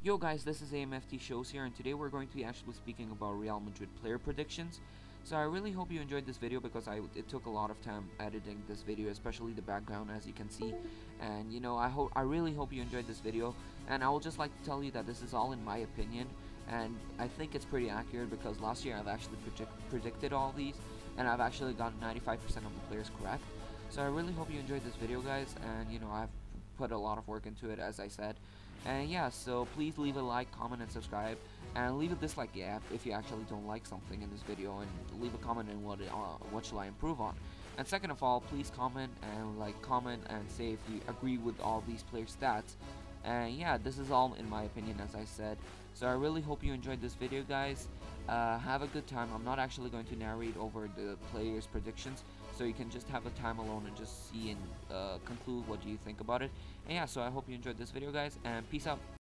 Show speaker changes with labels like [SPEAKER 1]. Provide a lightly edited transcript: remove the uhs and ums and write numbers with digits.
[SPEAKER 1] Yo guys, this is AMFT Shows here, and today we're going to be actually speaking about Real Madrid player predictions. So I really hope you enjoyed this video because it took a lot of time editing this video, especially the background, as you can see. And I really hope you enjoyed this video, and I would just like to tell you that this is all in my opinion, and I think it's pretty accurate because last year I've actually predicted all these, and I've actually gotten 95% of the players correct. So I really hope you enjoyed this video, guys, and I've put a lot of work into it, as I said. And yeah, so please leave a like, comment, and subscribe, and leave a dislike if you actually don't like something in this video, and leave a comment on what shall I improve on. And second of all, please comment and say if you agree with all these player stats. And yeah, this is all in my opinion, as I said. So I really hope you enjoyed this video, guys. Have a good time. I'm not actually going to narrate over the players' predictions, so you can just have a time alone and just see and conclude what you think about it. And yeah, so I hope you enjoyed this video, guys, and peace out.